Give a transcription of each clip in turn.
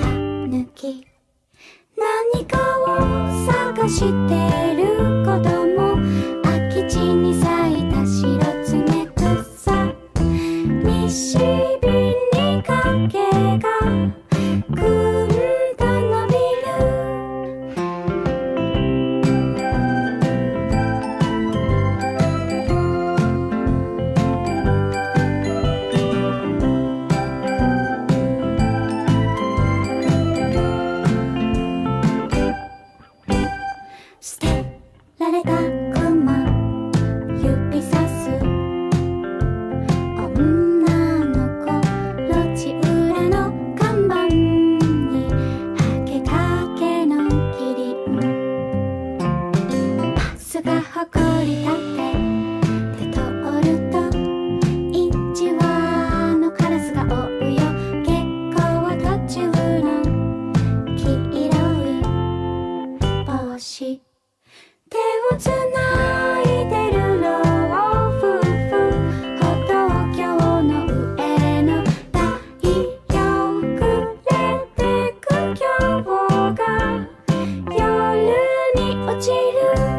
抜き何かを探してる子供、空き地に咲いた白爪草、西日に影がぐんと伸び捨てられた熊、指さす女の子、路地裏の看板にハケかけのキリン、パスがほこり立てて通ると一羽のカラスが追うよ。結構途中の黄色い帽子、手をつないでる老夫婦、歩道橋の上の太陽暮れてく今日が夜に落ちる。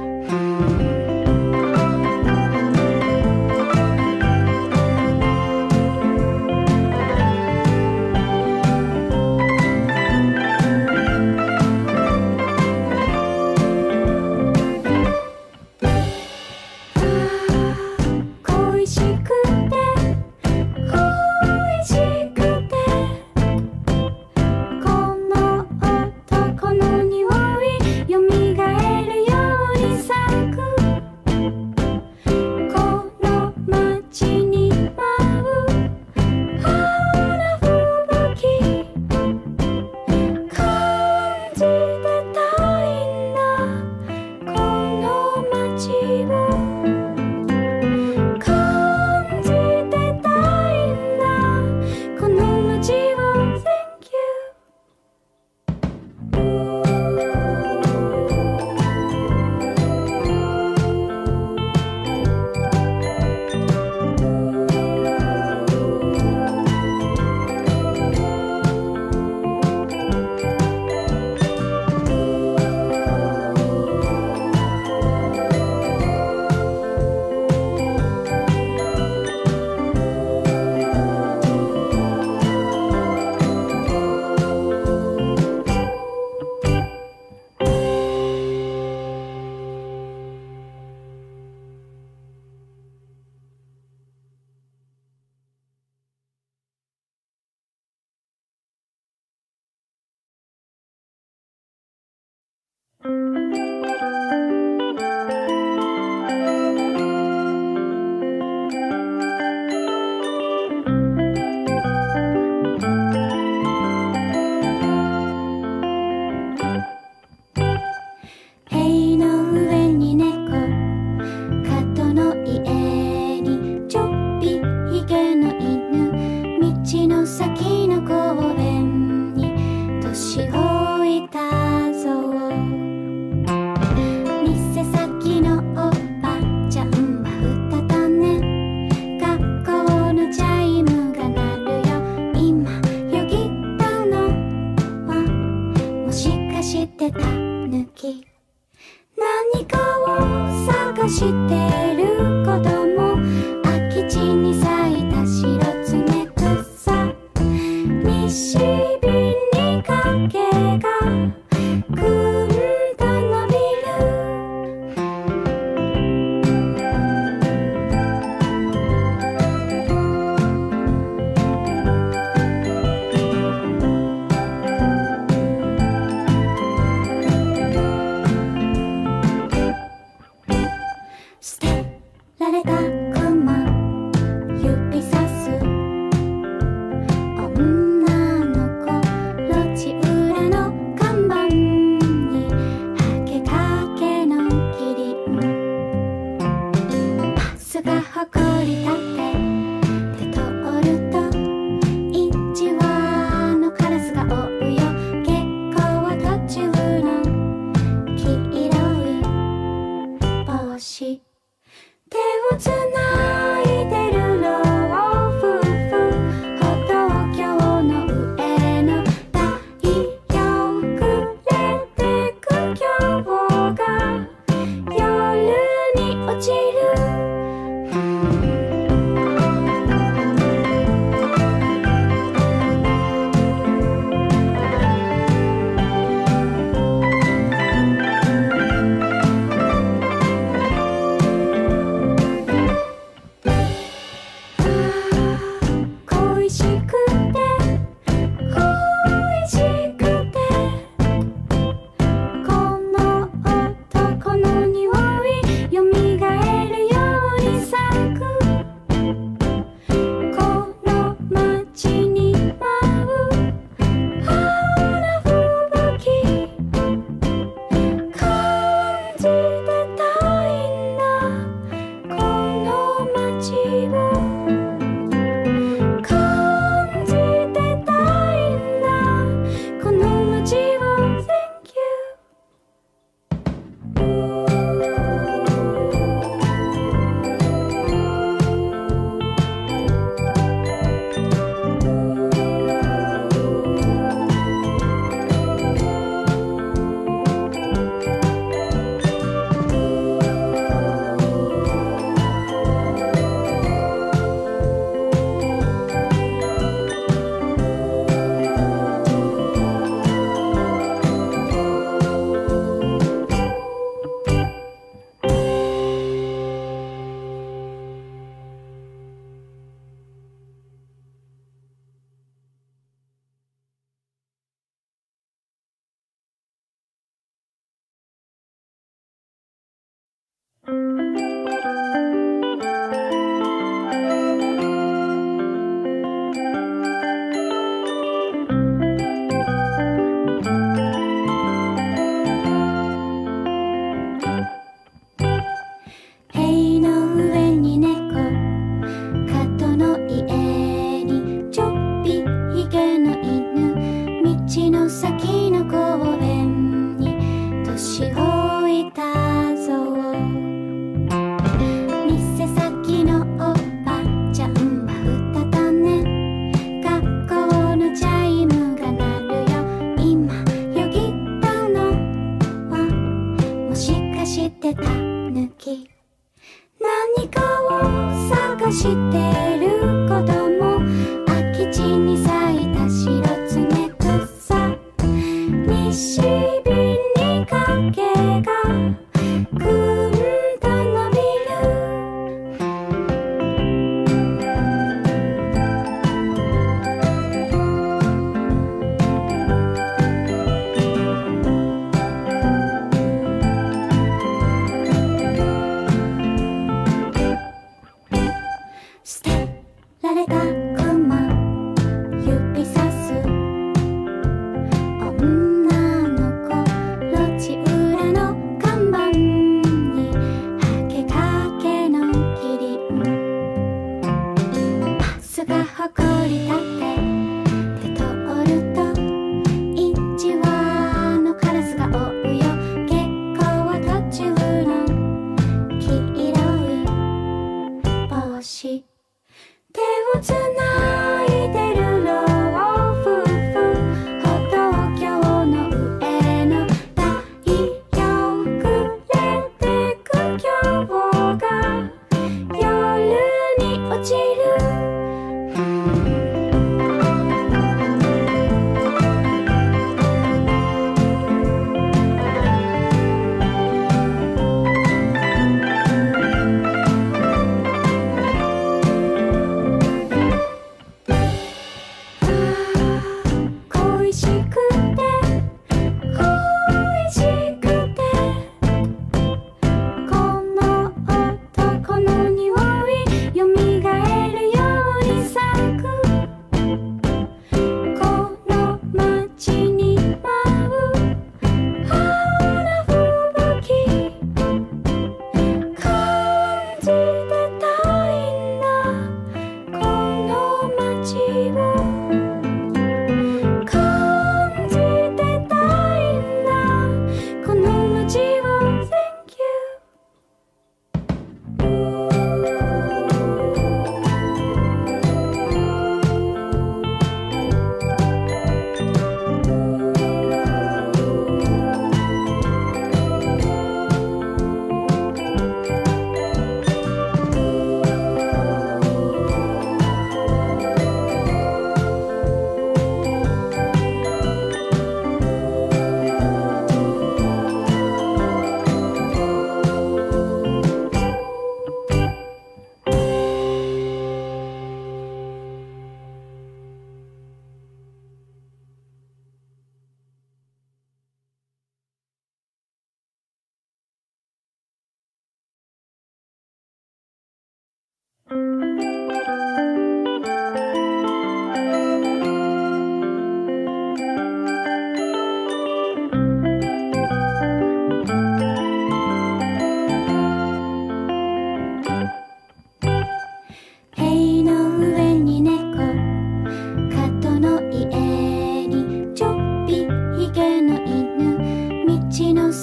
恋しくて恋しくて、この男の匂いよみがえるように咲く、この街に舞う青な吹雪、感じてたいんだこの街を、感じてたいんだこの街を。 Thank you。 塀の上に猫、角の家にちょっぴひげの犬、道の先の公園に年老いたぞう。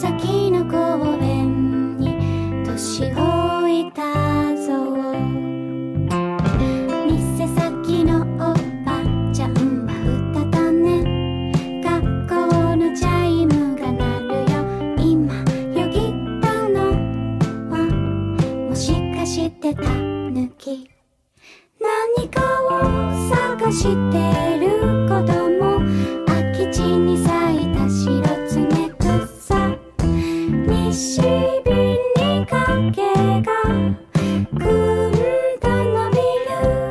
先の公園に年老いたぞ。店先のおばちゃんはうたた寝、学校のチャイムが鳴るよ。今よぎったのはもしかしてたぬき、何かを探してる子供、空き地に咲いた白爪草、西日に影がぐんと伸びる。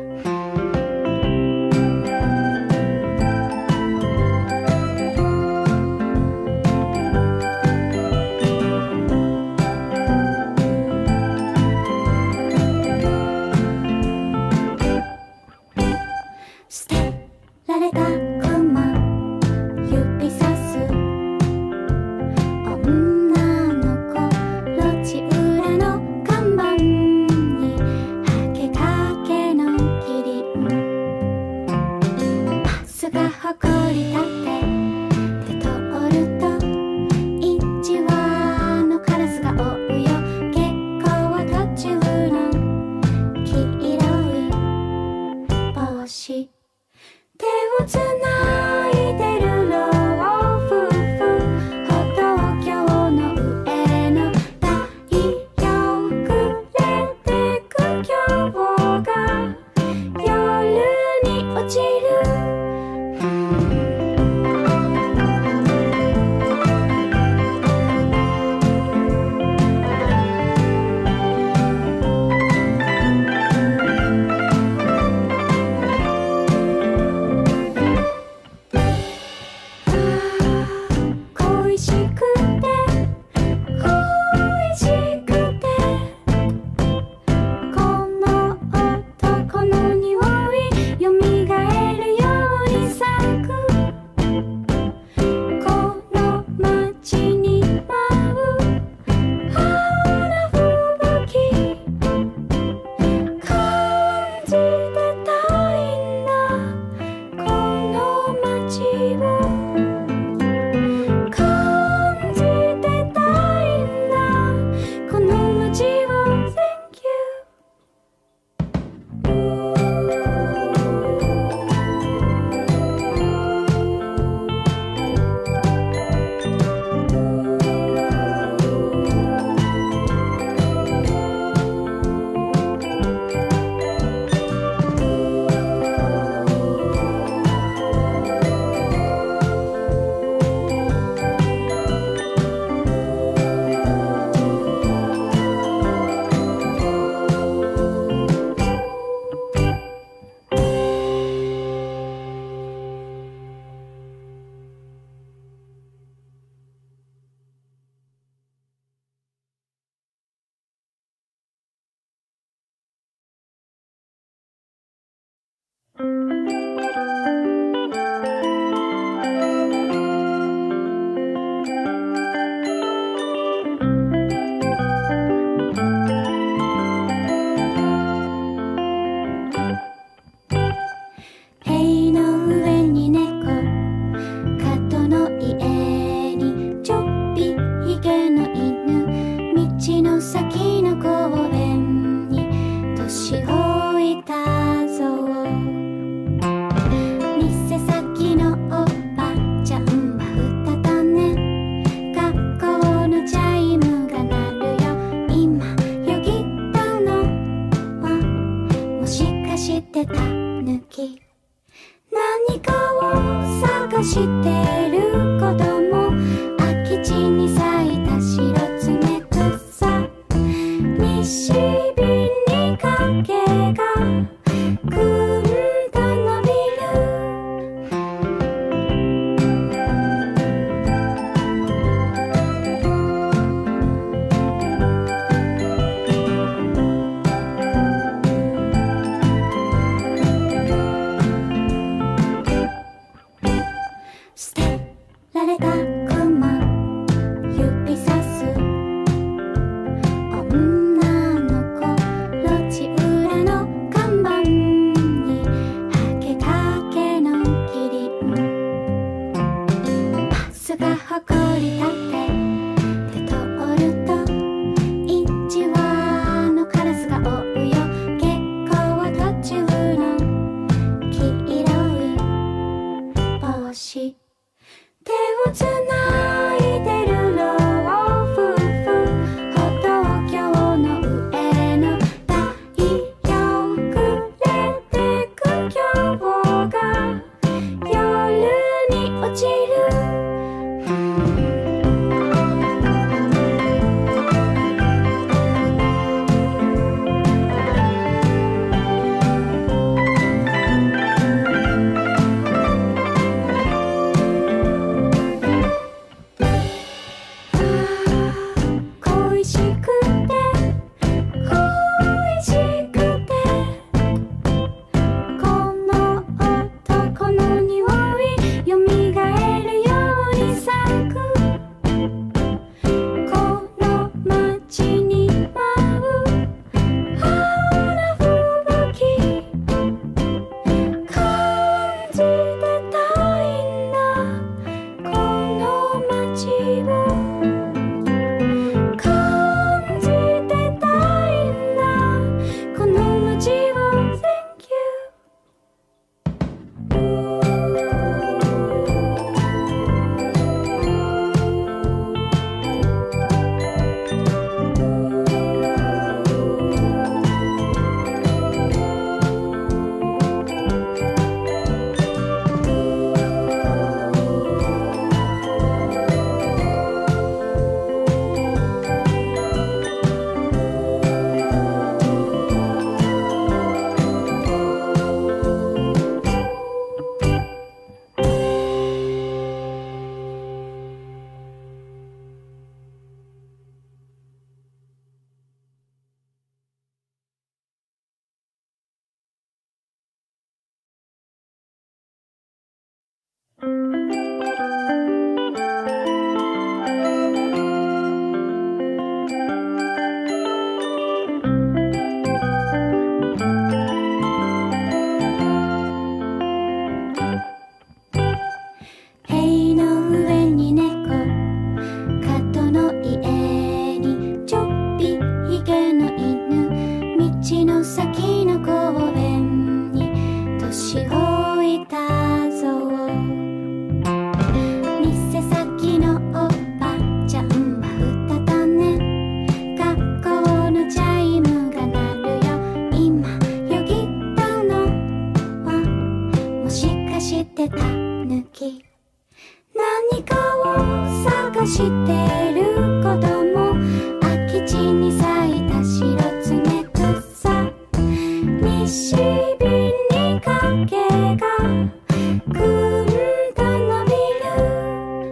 捨てられた熊指さす女の子、路地裏の看板にハケかけのキリン、パスがほこり立って通ると一羽のカラスが追うよ。結構途中の黄色い帽子、手をつないでる老夫婦、歩道橋の上の太陽暮れてく今日が夜に落ちる。恋しくて恋しくて、この男の匂いよみがえるように咲く。この街に舞う青な吹雪、感じてたいんだこの街を、感じてたいんだこの街を。 Thank you。 塀の上に猫、角の家にちょっぴひげの犬、道の先の公園に年老いたぞ。店先のおばちゃんはうたた寝、学校のチャイムが鳴るよ。今よぎったのはもしかしてたぬき、何かを探してる子供、空き地に咲いた白爪草、西日に影がぐんと伸びる。捨てられた熊指さす女の子、路地裏の看板にハケかけのキリン、パスがほこり立って手をつないでる老夫婦、歩道橋の上の太陽暮れてく今日が夜に落ちる。恋しくて恋しくてこの男の匂いよみがえるように咲く。この街に舞う青な吹雪感じてたいんだ。この街を感じてたいんだ。この街を Thank you。 塀の上に猫、角の家にちょっぴひげの犬、道の先の公園に年老いたぞ。店先のおばちゃんはうたたね、学校のチャイムが鳴るよ。今よぎったのはもしかしてたぬき。何かを探してる子供、空き地に咲いた白爪草、西日に影がぐんと伸びる。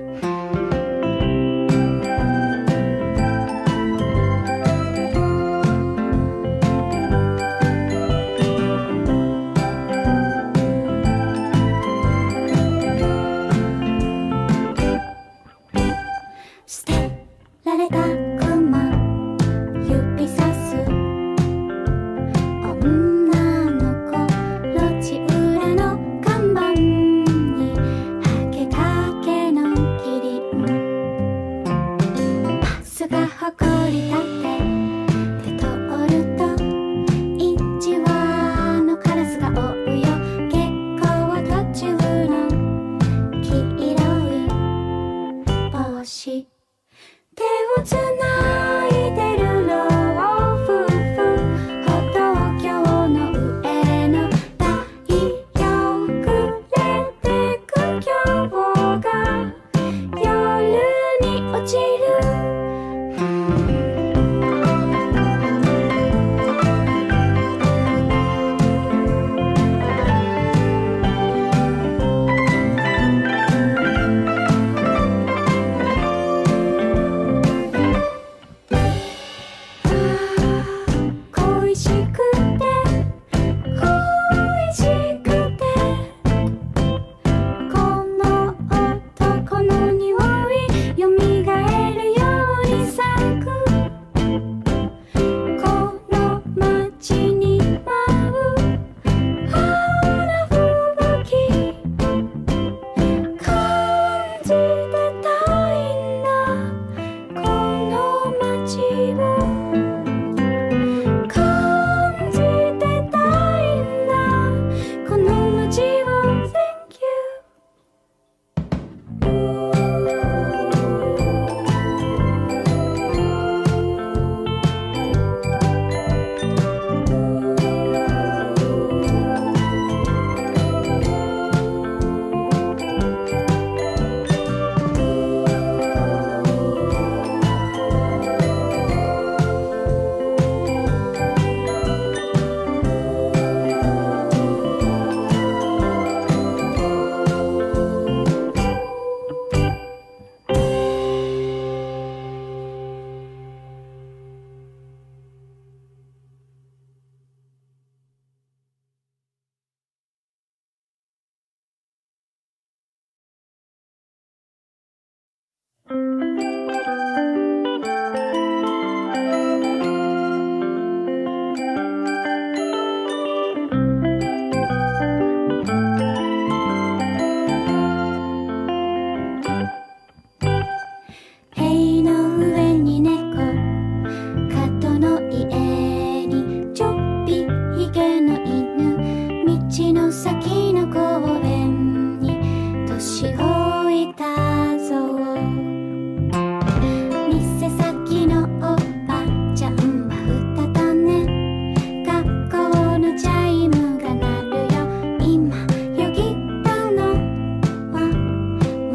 捨てられた雲、指さす女の子、路地裏の看板にハゲかけのキリン、パスがほこり立って通ると一羽のカラスが追うよ。結構途中の黄色い帽子、手をつないでる老夫婦、歩道橋の上の太陽暮れてく今日が夜に落ちる。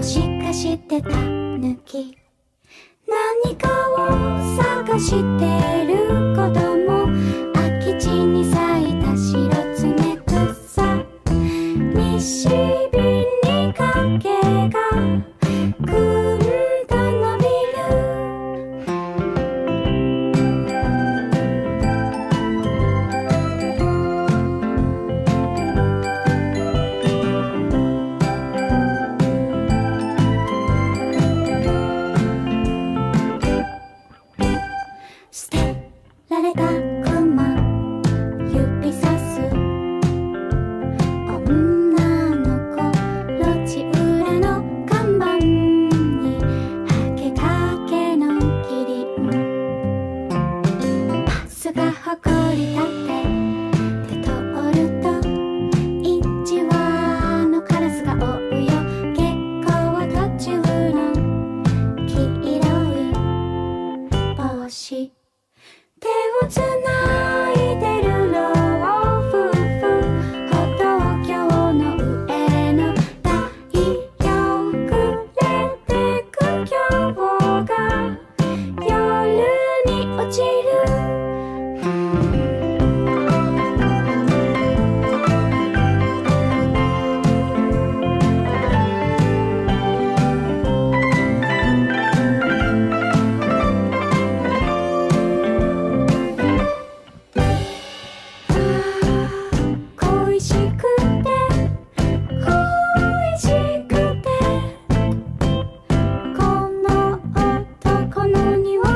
しかしてたぬき何かを探してる子供空き地に咲いた白爪草西日に影がぐんと伸び捨てられた雲指さす女の子路地裏の看板にはけかけのキリンパスがほこり立って通ると一羽のカラスが追うよ結構途中の黄色い帽子手をつないでる老夫婦歩道橋の上の太陽暮れてく今日が夜に落ちる恋しくて恋しくてこの男の匂い